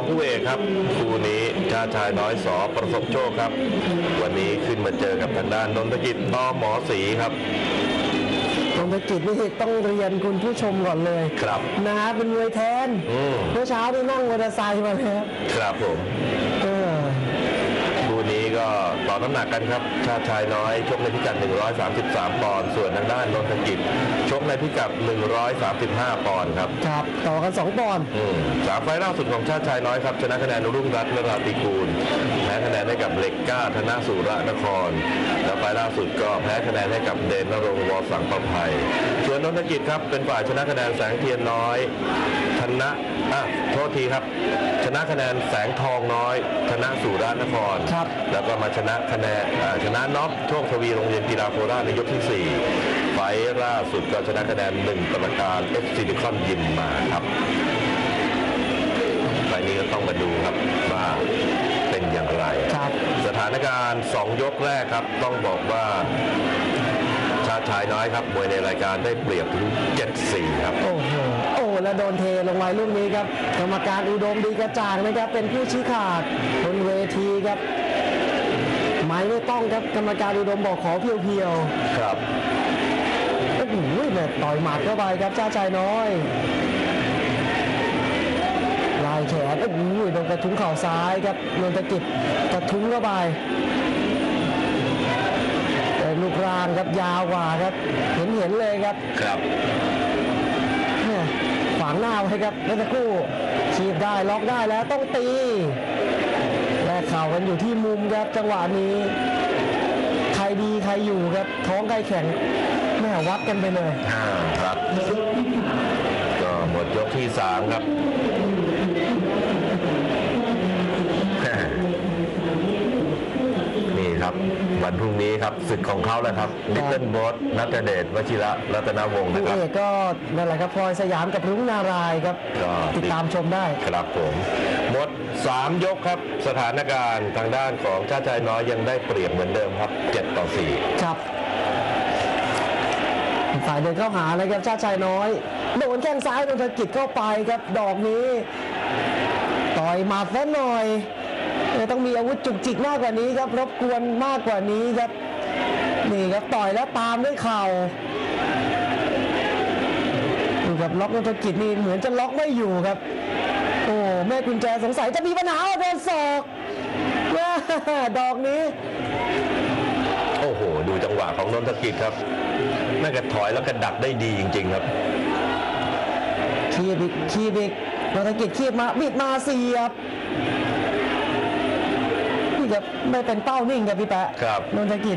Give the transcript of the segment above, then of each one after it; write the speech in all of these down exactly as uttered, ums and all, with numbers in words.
คู่เอกครับคู่นี้ชาติชายน้อยสอประสบโชคครับวันนี้ขึ้นมาเจอกับทางด้านนนทกิจตอหมอศรีครับนนทกิจนี่ต้องเรียนคุณผู้ชมก่อนเลยครับนะเป็นมวยแทนเมื่อเช้าที่นั่งมอเตอร์ไซค์มาเลยครับครับผมคู่นี้ก็ต่อน้ำหนักกันครับชาติชายน้อยชกในพิกัดหนึ่งร้อยสามสิบสามปอนด์ส่วนทางด้านนนทกิจชกในพิกัดหนึ่งร้อยสามสิบห้าปอนด์ครับครับต่อกันสองปอนด์สามไฟล์ล่าสุดของชาติชายน้อยครับชนะคะแนนรุ่งรัตน์นราธิกูลแพ้คะแนนให้กับเหล็กก้าธนสุรนครแล้วไฟล์ล่าสุดก็แพ้คะแนนให้กับเดชนรงค์วสังประภัยส่วนนนทกิจครับเป็นฝ่ายชนะคะแนนแสงเทียนน้อยชนะอ่ะโทษทีครับชนะคะแนนแสงทองน้อยธนสุรนครแล้วก็มาชนะคะแนนชนะน็อกโชคทวีโรงเรียนกีฬาโคราชในยกที่สี่ไฟล์ล่าสุดก็ชนะคะแนนหนึ่งกรรมการเอฟซิลิคอนยิมมาครับไฟล์นี้ก็ต้องมาดูครับว่าเป็นอย่างไรสถานการณ์สองยกแรกครับต้องบอกว่าชาติชายน้อยครับมวยในรายการได้เปรียบถึง เจ็ดสี่ ครับโอ้โหโอ้แล้วโดนเทลงไปลูกนี้ครับกรรมการอุดมดีกระจ่างนะครับเป็นผู้ชี้ขาดบนเวทีครับหมายไม่ต้องครับกรรมการอุดมบอกขอเพียวๆครับโอ้โหแบบต่อยหมัดเข้าไปครับชาติชายน้อยลายแขนโอ้โหโดนกระทุ้งเข่าซ้ายครับนนทกิจกระทุ้งเข้าไปลูกร่างครับยาวกว่าครับเห็นเห็นเลยครับครับฝังหน้าไว้ครับแล้วตะกู้ฉีดได้ล็อกได้แล้วต้องตีแลกเข่ากันอยู่ที่มุมครับจังหวะนี้ใครดีใครอยู่ครับท้องใครแข็งแม่วัดกันไปเลยครับก็หมดยกที่สามครับนี่ครับวันพรุ่งนี้ครับศึกของเขาแล้วครับลิตเติ้ลบอสนัทเดชวชิระรัตนวงศ์นะครับก็นั่นแหละครับพลอยสยามกับรุ้งนารายครับติดตามชมได้ครับผมหมดสามยกครับสถานการณ์ทางด้านของชาติชายน้อยยังได้เปรียบเหมือนเดิมครับเจ็ดต่อสี่ครับฝ่ายเดินเข้าหาเลยครับชาติชายน้อยโดนแข้งซ้ายนนทกิจเข้าไปครับดอกนี้ต่อยมาซะหน่อยต้องมีอาวุธจุกจิกมากกว่านี้ครับรบกวนมากกว่านี้ครับนี่ครับต่อยแล้วตามด้วยเข่าดูครับล็อกนนทกิจนี่เหมือนจะล็อกไม่อยู่ครับโอ้แม่กุญแจสงสัยจะมีปัญหาโดนศอกดอกนี้โอ้โหดูจังหวะของนนทกิจครับแม่กระถอยแล้วกระดักได้ดีจริงๆครับคีบอีกคีบอีกนนทกิจคีบมาบิดมาเสียบครับไม่เป็นเป้านิ่งครับพี่แปะครับนนทกิจ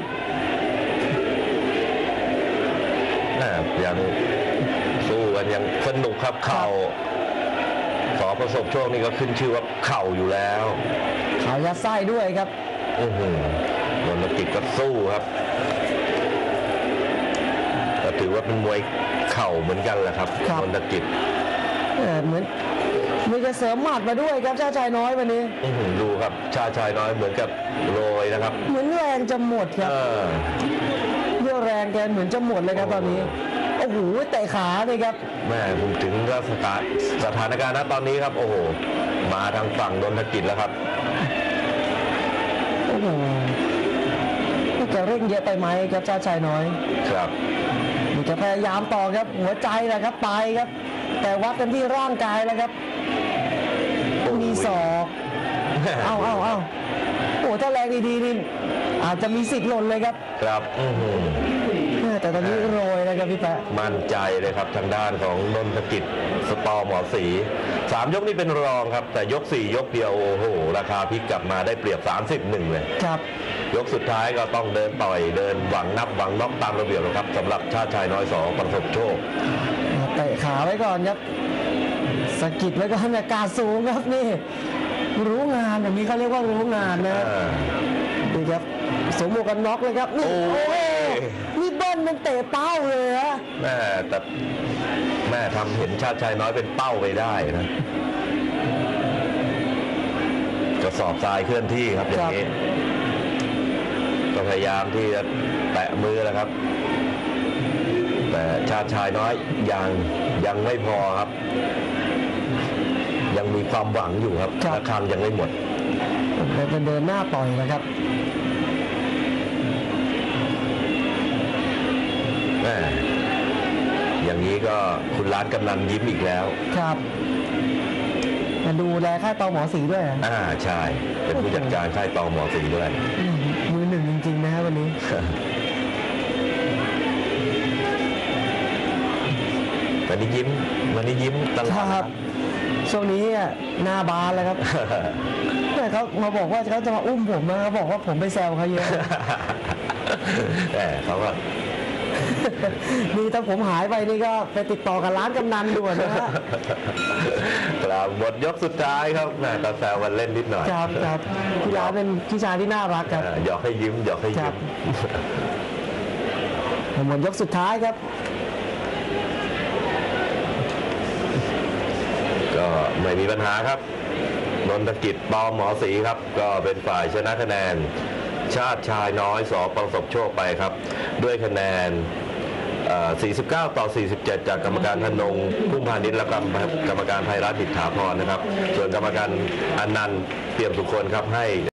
น่ายังสู้กันยังสนุกครับเข่าสอประสบโชคนี่ก็ขึ้นชื่อว่าเข่าอยู่แล้วเข่ายัดไส้ด้วยครับอือหือนนทกิจก็สู้ครับก็ถือว่าเป็นมวยเข่าเหมือนกันแหละครับนนทกิจเหมือนมีจะเสริมหมัดมาด้วยครับชาติชายน้อยวันนี้ดูครับชาติชายน้อยเหมือนกับโรยนะครับเหมือนแรงจะหมดครับเรื่องแรงแกเหมือนจะหมดเลยครับตอนนี้โอ้โหเตะขาเลยครับแม่ผมถึงสถานสถานการณ์ณตอนนี้ครับโอ้โหมาทางฝั่งนนทกิจแล้วครับโอ้โหจะเร่งเยอะไปไหมครับชาติชายน้อยครับมีจะพยายามต่อครับหัวใจนะครับไปครับแต่วัดกันที่ร่างกายแล้วครับมีศอกเอาเอาเอาโอ้ถ้าแรงดีๆนี่อาจจะมีสิทธิ์หล่นเลยครับครับแต่ตอนนี้โรยนะครับพี่แปะมั่นใจเลยครับทางด้านของนนทกิจสตอหมอศรีสามยกนี่เป็นรองครับแต่ยกสี่ยกเดียวโอ้โหราคาพลิกกลับมาได้เปรียบสามสิบหนึ่งเลยครับยกสุดท้ายก็ต้องเดินต่อยเดินหวังนับหวังน็อกตามระเบียบครับสำหรับชาติชายน้อยสอประสบโชคเตะขาไว้ก่อนครับสะกิดไว้ก่อนอากาศสูงครับนี่รู้งานอย่างนี้เขาเรียกว่ารู้งานนะดีครับสวมหมวกกันน็อกเลยครับนี่โอ้นี่เบิ้ลมันเตะเป้าเลยฮะแม่แต่แม่ทำเห็นชาติชายน้อยเป็นเป้าไปได้นะกระสอบทรายเคลื่อนที่ครับอย่างนี้ก็พยายามที่จะแตะมือแล้วครับแต่ชาติชายน้อยยังยังไม่พอครับยังมีความหวังอยู่ครับครับระฆังยังไม่หมดเป็นเดินหน้าต่อยนะครับแม่อย่างนี้ก็คุณร้านกำนันยิ้มอีกแล้วครับมาดูแลค่ายตอหมอสีด้วยเหรออ่าใช่ เป็นผู้จัดการค่ายตองหมอสีด้วยอืมมือหนึ่งจริงๆนะครับวันนี้วันนี้ยิ้มวันนี้ยิ้มตลอดครับช่วงนี้อะหน้าบานแล้วครับแต่เขามาบอกว่าเขาจะมาอุ้มผมนะเขาบอกว่าผมไปแซวเขาเยอะแต่เขาก็นี่ถ้าผมหายไปนี่ก็ไปติดต่อกับร้านกำนันด่วนนะฮะกล่าวหมดยกสุดท้ายครับแม่ตาแซววันเล่นนิดหน่อยครับครับพี่ร้านเป็นพี่ชายที่น่ารักครับอ่าหยอกให้ยิ้มหยอกให้ครัยิ้บมหมดยกสุดท้ายครับก็ไม่มีปัญหาครับนนทกิจปอหมอศรีครับ ก็เป็นฝ่ายชนะคะแนน ชาติชายน้อยสอประสบโชคไปครับ ด้วยคะแนนเอ่อสี่สิบเก้า ต่อ สี่สิบเจ็ด จากกรรมการธนงพุ่มพานิชและกรรมกรรมการไพรัตน์ดิษฐาพรนะครับ ส่วนกรรมการอนันต์เปี่ยมสุคนครับให้